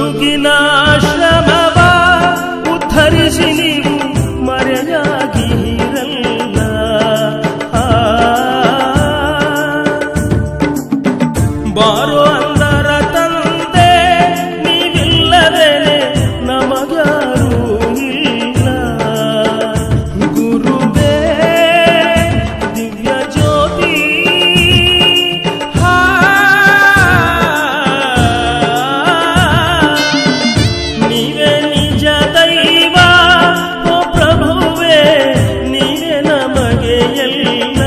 ದುಡುಗಿನ ಶ್ರಮವ ಉದ್ಧರಿಸಿ ನೀವು ಮರೆಯಾಗಿರಲ್ಲ. ಬಾರೋ ಅಂದರ ತಂದೆ ನೀವಿಲ್ಲದೇನೆ ನಮಗ್ಯಾರೂ ಇಲ್ಲ. ಗುರುವೇ ದಿವ್ಯ ಜ್ಯೋತಿ ನೀವೇ ನಿಜ ದೈವ, ಓ ಪ್ರಭುವೇ ನೀವೇ ನಮಗೆ ಎಲ್ಲ.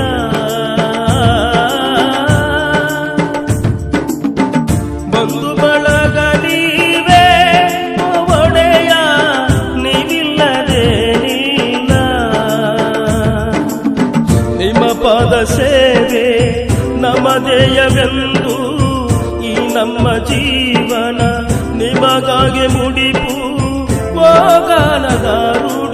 ಬಂಧು ಬಳಗ ನೀವೇ ಒಡೆಯ, ನೀವಿಲ್ಲದೇನಿಲ್ಲ. ನಿಮ್ಮ ಪಾದ ಸೇವೆ ನಮದೇಯವೆಂದು ಈ ನಮ್ಮ ಜೀವನ ನಿಮಗಾಗಿ ಮುಡಿಪು ಹೋಗಲದಾರು.